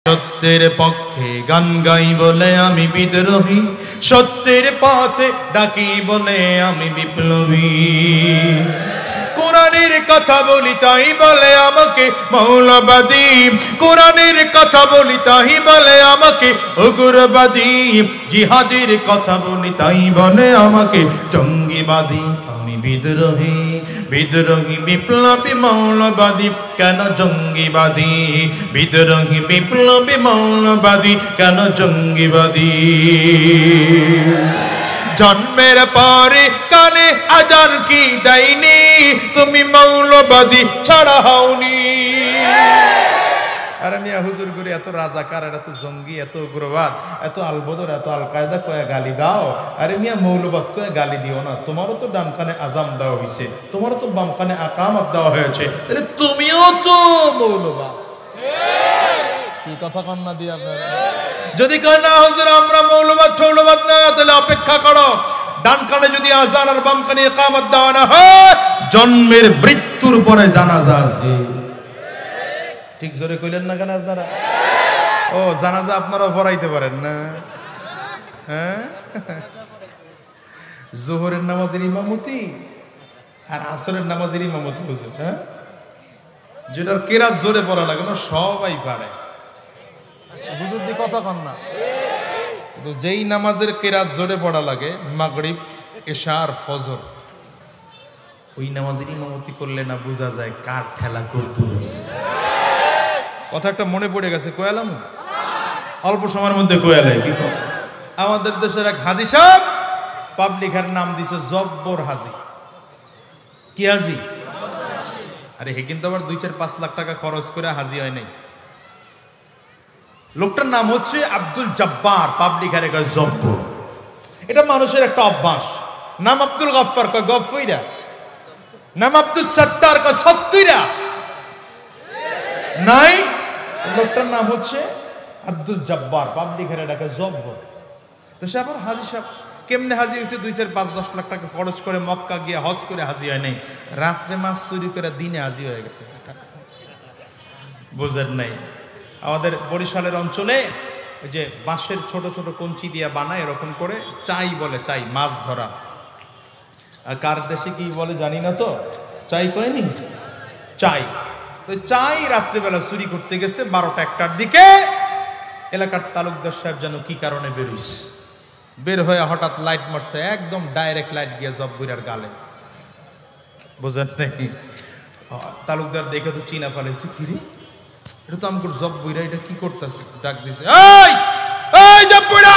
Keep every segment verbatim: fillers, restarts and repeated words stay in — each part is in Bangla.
সত্যের পক্ষে গান গাই বলে আমি বিদ্রোহী, সত্যের পথে ডাকি বলে আমি বিপ্লবী। কোরআনের কথা বলি তাই বলে আমাকে মৌলবাদী, কোরআনের কথা বলি তাই বলে আমাকে উগ্রবাদী, জিহাদের কথা বলি তাই বলে আমাকে জঙ্গিবাদী। আমি বিদ্রোহী, বিদ্রোহী বিপ্লবী মৌলবাদী, কেন জঙ্গিবাদী? বিদ্রোহী বিপ্লবী মৌলবাদী, কেন জঙ্গিবাদী? জন্মের পরে কানে আজান কি দেয়নি, তুমি মৌলবাদী ছাড়া হওনি। আরে মিয়া হুজুর করে এত রাজাকার, এত জঙ্গি, এত উগ্রবাদ, এত আলবদর, এত আল কায়দা কয়ে গালি দাও। আরে মিয়া মৌলবাদ কয়ে গালি দিও না। তোমারও তো ডান কানে আজাম দেওয়া হয়েছে, তোমারও তো বাম কানে আকামত দেওয়া হয়েছে, তাহলে তুমিও তো মৌলবাদ। কি কথা কন্যা দিয়ে আপনারা? যদি কয় না হুজুর আমরা মৌলবাদ ঠৌলবাদ না, তাহলে অপেক্ষা করো, ডান কানে যদি আজান আর বাম কানে ইকামত দেওয়া না হয়, জন্মের মৃত্যুর পরে জানাজা আছে। ঠিক জোরে কইলেন না কেন আপনারা? ও জানাজা আপনারা পড়াইতে পারেন না? হ্যাঁ, জোহরের নামাজের ইমামতি আর আসরের নামাজের ইমামতি হুজুর, হ্যাঁ, যেটার কেরাত জোরে পড়া লাগে না সবাই পারে। হুজুর দি কথা কন না। যেই নামাজের কেরাত জোরে পড়া লাগে, মাগরিব, এশা আর ফজর, ওই নামাজের ইমামতি করলে না বোঝা যায় কার ঠেলা কত আছে। কথা একটা মনে পড়ে গেছে, কয়ালাম অল্প সময়ের মধ্যে কয়ালে কি কর। আমাদের দেশের এক হাজি সাহেব পাবলিকের নাম দিছে জব্বর হাজি। কি হাজি? আরে হে কিন্তু আবার দুই চার পাঁচ লাখ টাকা খরচ করে হাজি হয় নাই। লোকটার নাম হচ্ছে আব্দুল জব্বার, পাবলিক হারে কয় জব্বর। এটা মানুষের একটা অভ্যাস। নাম আব্দুল গফফার কয় গফফইরা, নাম আব্দুল সত্তার কয় সত্তইরা। নাই, লোকটার নাম হচ্ছে আব্দুল জব্বার, পাবলিক হারে ডাকে জব্বর। তো সে আবার হাজি সাহেব কেমনে হাজি হয়েছে? দুই চার পাঁচ দশ লাখ টাকা খরচ করে মক্কা গিয়ে হজ করে হাজি হয় নাই, রাত্রে মাছ চুরি করে দিনে হাজি হয়ে গেছে। বুঝেন নাই? আমাদের বরিশালের অঞ্চলে ওই যে বাঁশের ছোট ছোট কঞ্চি দিয়া বানায়, এরকম করে চাই বলে, চাই মাছ ধরা। আর কার দেশে কি বলে জানি না, তো চাই কয়নি, চাই। তো চাই রাত্রেবেলা চুরি করতে গেছে বারোটা একটার দিকে। এলাকার তালুকদার সাহেব যেন কি কারণে বেরোইছে, বের হয়ে হঠাৎ লাইট মারছে, একদম ডাইরেক্ট লাইট গিয়ে জব্বুরার গালে। বুঝেন নাই? তালুকদার দেখে তো চিনা ফেলেছে, কিরে এটা তো আমগুর জব্বুরা, এটা কি করতেছে? ডাক দিছে, এই এই জব্বুরা।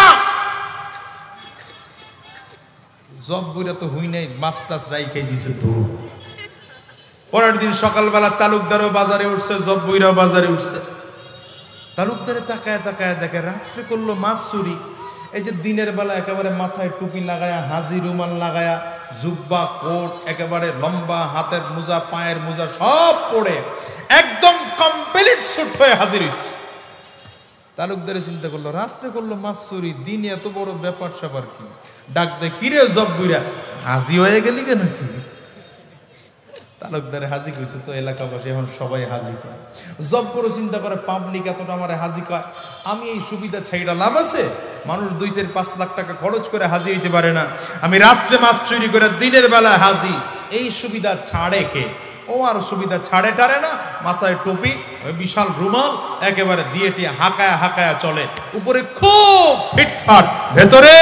জব্বুরা তো হুই নাই, মাছ টাছ রাইখে দিছে। তো পরের দিন সকালবেলা তালুকদারও বাজারে উঠছে, জব্বুরাও বাজারে উঠছে। তালুকদারে তাকায় তাকায় দেখে রাত্রে করলো মাছ চুরি। এই যে দিনের বেলা একেবারে মাথায় টুপি লাগায়া, হাজি রুমাল লাগায়া, জুব্বা কোট একেবারে লম্বা, হাতের মোজা, পায়ের মোজা সব পরে একদম কমপ্লিট সুট হয়ে হাজির হইছে। তালুকদারে চিন্তা করলো রাত্রে করলো মাছ চুরি, দিনে এত বড় ব্যাপার স্যাপার কি? ডাক দে, কিরে জব্বুরা হাজি হয়ে গেলি কেন? কি তালুকদারে হাজি কইছে তো এলাকাবাসী এখন সবাই হাজি কয়। জব্বরও চিন্তা করে পাবলিক এতটা আমার হাজি কয়, আমি এই সুবিধা ছাইড়া লাভ আছে? মানুষ দুই চার পাঁচ লাখ টাকা খরচ করে হাজি হইতে পারে না, আমি রাত্রে মাছ চুরি করে দিনের বেলা হাজি, এই সুবিধা ছাড়ে কে? ও আর সুবিধা ছাড়ে টারে না, মাথায় টুপি, ওই বিশাল রুমাল একেবারে দিয়ে টিয়ে হাঁকায়া হাঁকায়া চলে, উপরে খুব ফিটফাট, ভেতরে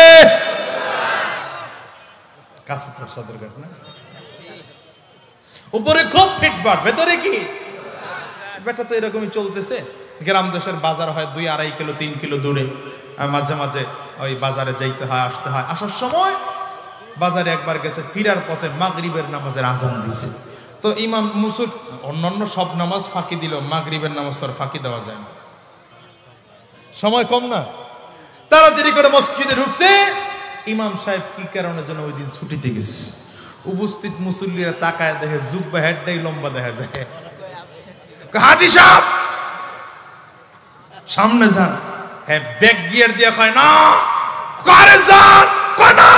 কাছে তো সদরঘাট না, উপরে খুব ফিটফাট, ভেতরে কি? বেটা তো এরকমই চলতেছে। গ্রাম দেশের বাজার হয় দুই আড়াই কিলো তিন কিলো দূরে, মাঝে মাঝে ওই বাজারে যাইতে হয়, আসতে হয়। আসার সময় বাজারে একবার গেছে, ফিরার পথে মাগরিবের নামাজের আজান দিছে। তো ইমাম মুসুর অন্যান্য সব নামাজ ফাঁকি দিল, মাগরিবের নামাজ তো আর ফাঁকি দেওয়া যায় না, সময় কম না। তাড়াতাড়ি করে মসজিদে ঢুকছে। ইমাম সাহেব কি কারণে যেন ওই দিন ছুটিতে গেছে। উপস্থিত মুসল্লিরা তাকায় দেখে জুব্বা হেডটাই লম্বা দেখা যায়। হাজি সাহেব সামনে যান। হ্যাঁ, ব্যাগ গিয়ার দিয়ে কয় না, ঘরে যান, কয় না।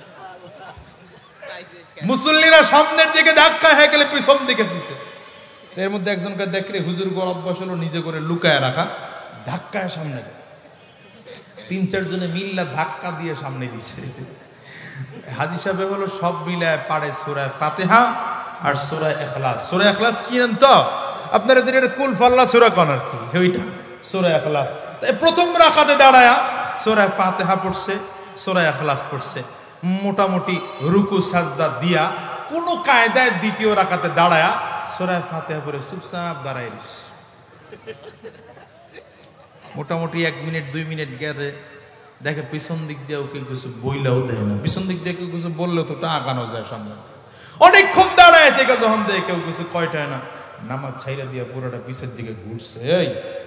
মুসল্লিরা সামনের দিকে ধাক্কা হয়ে গেলে পিছন দিকে পিছে। এর মধ্যে একজনকে দেখলে হুজুর গোর অভ্যাস হলো নিজে করে লুকায় রাখা, ধাক্কায় সামনে দেয়। তিন চারজনে মিল্লা ধাক্কা দিয়ে সামনে দিছে। হাজী সাহেব হলো সব মিলায় পারে সূরা ফাতিহা আর সূরা ইখলাস। সূরা ইখলাস চিনেন তো আপনারা, যেটা কুল ফাল্লা সূরা কোন আর কি ওইটা সূরা ইখলাস। তাই প্রথম রাকাতে দাঁড়ায়া সূরা ফাতিহা পড়ছে, সূরা ইখলাস পড়ছে, মোটামুটি রুকু সাজদা দিয়া কোন কায়দায় দ্বিতীয় রাকাতে দাঁড়ায়া সূরা ফাতিহা পড়ে চুপচাপ দাঁড়ায় রইছে। মোটামুটি এক মিনিট দুই মিনিট গেছে, দেখে পিছন দিক দিয়েও কেউ কিছু বইলেও দেয় না, পিছন দিক দিয়ে কেউ কিছু বললেও তো আগানো যায় সামনে। অনেকক্ষণ দাঁড়ায় থেকে যখন দেয় কেউ কিছু কয়টায় না, নামাজ ছাইরা দিয়ে পুরোটা পিছের দিকে ঘুরছে। এই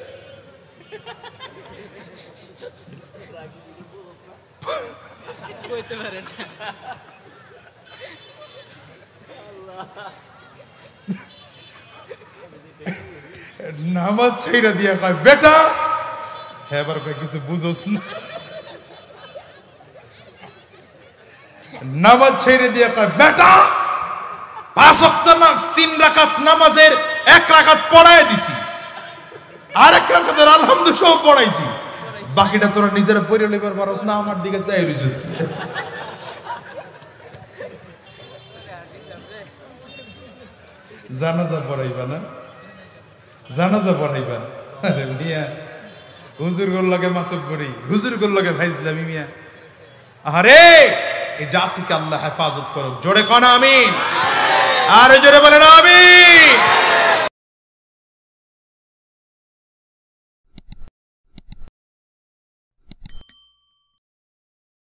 নামাজ ছাইরা দিয়া কয় বেটা, হ্যাঁ এবার কিছু বুঝোস না। নামাজ ছেড়ে দিয়ে কয় বেটা, পাঁচ ওয়াক্ত না তিন রাকাত নামাজের এক রাকাত পড়ায় দিছি, আর এক রাকাতের আলহামদুলিল্লাহ সব পড়াইছি, বাকিটা তোরা নিজেরা পড়ে লইবার পারস না, আমার দিকে চাই রইছিস। জানাজা পড়াইবা না, জানাজা পড়াইবা? আরে মিয়া হুজুর গোর লগে মাতব করি, হুজুর গোর লগে ফাইজলামি মিয়া। আরে এই জাতিকে আল্লাহ হেফাজত করুক, জোরে কন আমিন, আরে জোরে বলেন আমিন।